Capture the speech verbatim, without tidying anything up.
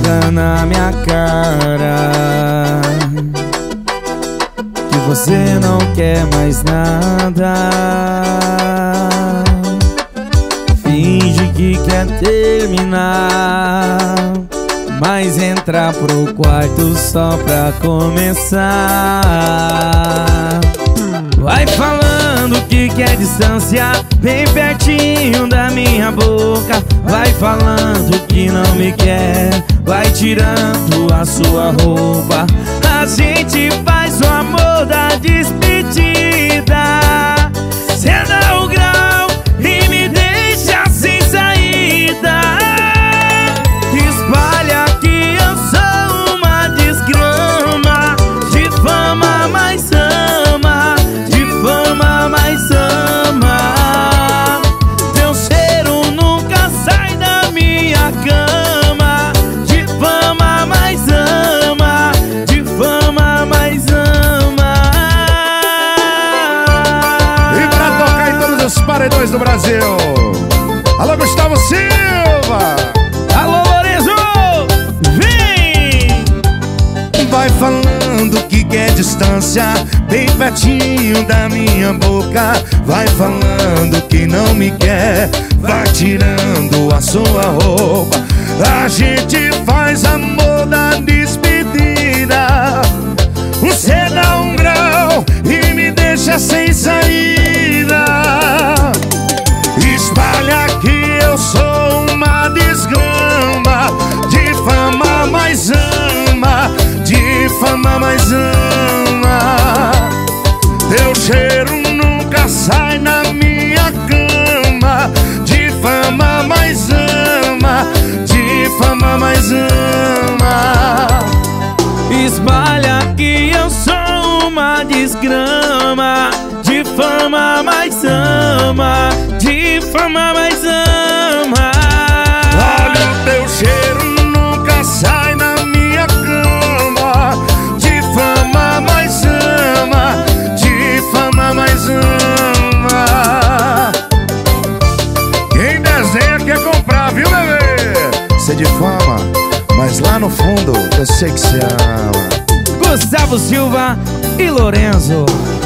joga na minha cara que você não quer mais nada. Finge que quer terminar, mas entra pro quarto só pra começar. Vai falando que quer distância bem pertinho da minha boca. Vai falando que não me quer, vai tirando a sua roupa. A gente faz o amor da despedida. Cê dá o grau e me deixa sem saída. Espalha que eu sou uma desgrama, de fama mais ama, de fama mais ama. Teu cheiro nunca sai da minha cama, de fama mais ama, de fama mais ama. E pra tocar em todos os paredões do Brasil, alô Gustavo Silva, alô Lorenzo, vem! vai falando que quer distância bem pertinho da minha boca. Vai falando que não me quer, vai tirando a sua roupa. A gente faz amor da despedida. Você dá um grau e me deixa sem saída. Espalha que eu sou uma desgrama, de fama mais ama, de fama mais ama. Teu cheiro nunca sai na minha cama, de fama mais ama, de fama mais ama. Espalha que eu sou uma desgrama, de fama mais ama, de fama mais ama. Olha, o teu cheiro nunca sai na minha cama, de fama mais ama, de fama mais ama. Quem desenha quer comprar, viu, bebê? Cê de fama, mas lá no fundo eu sei que cê ama. Gustavo Silva e Lorenzo.